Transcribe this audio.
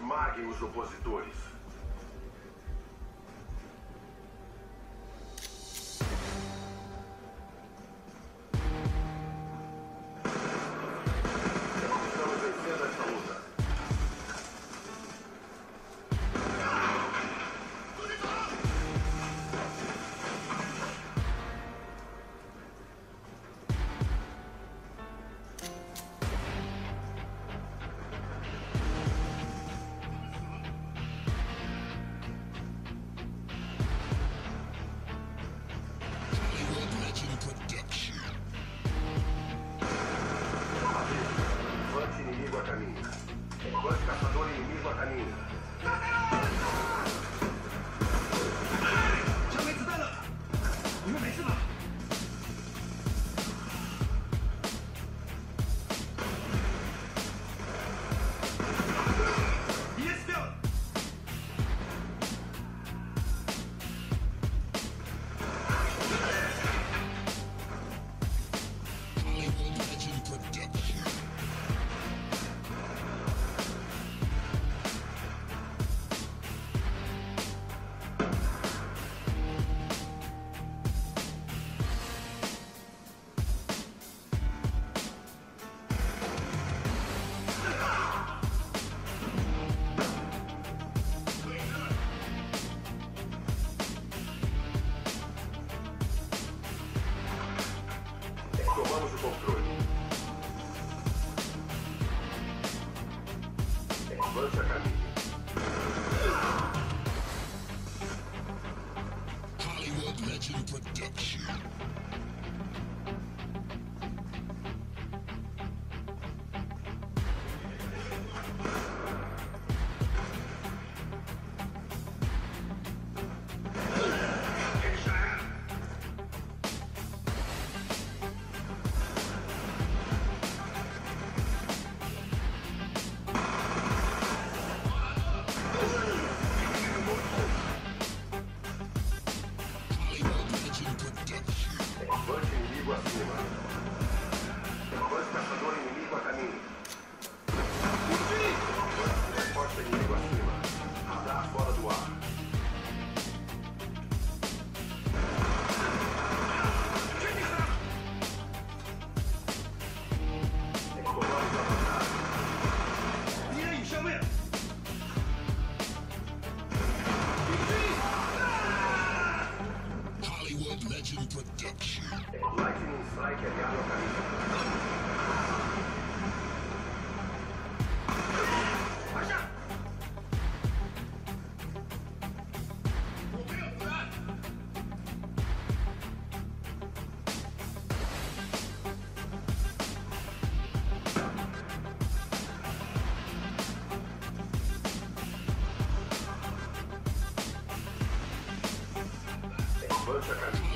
Esmaguem os opositores. Estamos vencendo esta luta. Levante inimigo a caminho. Levante caçador inimigo a caminho. 小美子弹了，你们没事吧？别死掉了！ Tomamos o controle. Avance a caminho. Hollywood Legend Production. Avance inimigo acima. Avance caçador inimigo a caminho. Avance resposta inimigo acima. Radar fora do ar. Tomamos a vantagem. 敌人已消灭。 Hollywood Legend Production. Lightning Strike aliado a caminho. Marcha！ Avance a caminho.